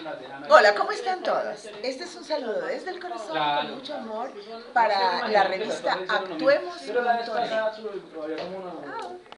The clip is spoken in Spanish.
Hola, ¿cómo están todos? Este es un saludo desde el corazón con mucho amor para la revista Actuemos.net.